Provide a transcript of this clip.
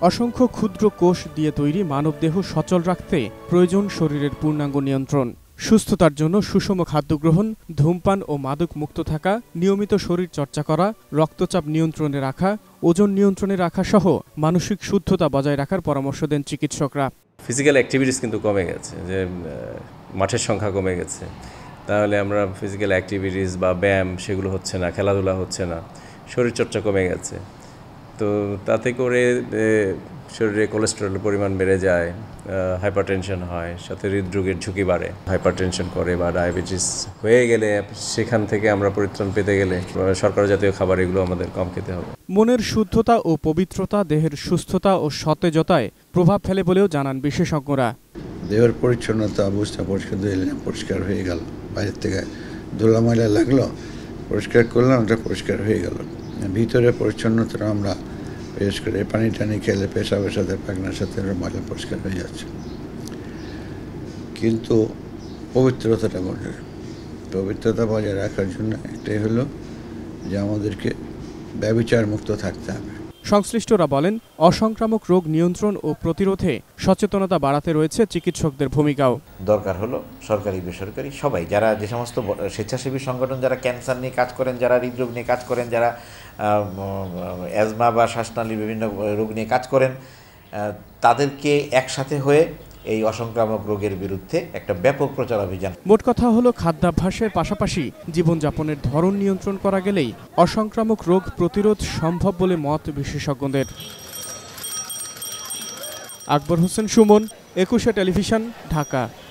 অসংখ্য ক্ষুদ্র কোষ দিয়ে তৈরি মানবদেহ সচল রাখতে প্রয়োজন শরীরের পূর্ণাঙ্গ নিয়ন্ত্রণ। সুস্থতার জন্য সুষম খাদ্য গ্রহণ, ধূমপান ও মাদক মুক্ত থাকা, নিয়মিত শরীর চর্চা করা, রক্তচাপ নিয়ন্ত্রণে রাখা, ওজন নিয়ন্ত্রণে রাখা সহ মানসিক শুদ্ধতা বজায় রাখার পরামর্শ দেন চিকিৎসকরা। ফিজিক্যাল অ্যাক্টিভিটিস কিন্তু কমে গেছে, যে মাঠের সংখ্যা কমে গেছে, তাহলে আমরা ফিজিক্যাল অ্যাক্টিভিটিস বা ব্যায়াম সেগুলো হচ্ছে না, খেলাধুলা হচ্ছে না, শরীরচর্চা কমে গেছে। তো তাতে করে শরীরে কোলেস্টেরলের পরিমাণ বেড়ে যায়, হাইপারটেনশন হয়, সাথে হৃদরোগের ঝুঁকি বাড়ে। হাইপারটেনশন করে বা ডায়াবেটিস হয়ে গেলে সেখান থেকে আমরা পরিত্রাণ পেতে গেলে শর্করা জাতীয় খাবার এগুলো আমাদের কম খেতে হবে। মনের শুদ্ধতা ও পবিত্রতা দেহের সুস্থতা ও সতেজতায় প্রভাব ফেলে বলেও জানান বিশেষজ্ঞরা। দেহের পরিচ্ছন্নতা অবস্থা পরিষ্কার হয়ে গেল, বাইরের থেকে ধুলা ময়লা লাগলো, পরিষ্কার করলাম, ওটা পরিষ্কার হয়ে গেল। ভিতরে পরিচ্ছন্নতা আমরা বিশেষ করে পানি টানি খেলে পেশাবের সাথে পায়খানার সাথে ময়লা পরিষ্কার হয়ে যাচ্ছে, কিন্তু পবিত্রতাটা বজায় রাখার জন্য একটাই হলো যে আমাদেরকে ব্যভিচার মুক্ত থাকতে হবে। সংশ্লিষ্টরা বলেন, অসংক্রামক রোগ নিয়ন্ত্রণ ও প্রতিরোধে সচেতনতা বাড়াতে রয়েছে চিকিৎসকদের ভূমিকাও। দরকার হলো সরকারি বেসরকারি সবাই, যারা যে সমস্ত স্বেচ্ছাসেবী সংগঠন যারা ক্যান্সার নিয়ে কাজ করেন, যারা হৃদরোগ নিয়ে কাজ করেন, যারা অ্যাজমা বা শ্বাসনালীর বিভিন্ন রোগ নিয়ে কাজ করেন, তাদেরকে একসাথে হয়ে এই অসংক্রামক রোগের বিরুদ্ধে একটা ব্যাপক প্রচার অভিযান। মোট কথা হলো, খাদ্যাভ্যাসের পাশাপাশি জীবনযাপনের ধরন নিয়ন্ত্রণ করা গেলেই অসংক্রামক রোগ প্রতিরোধ সম্ভব বলে মত বিশেষজ্ঞদের। আকবর হোসেন সুমন, 21 টেলিভিশন, ঢাকা।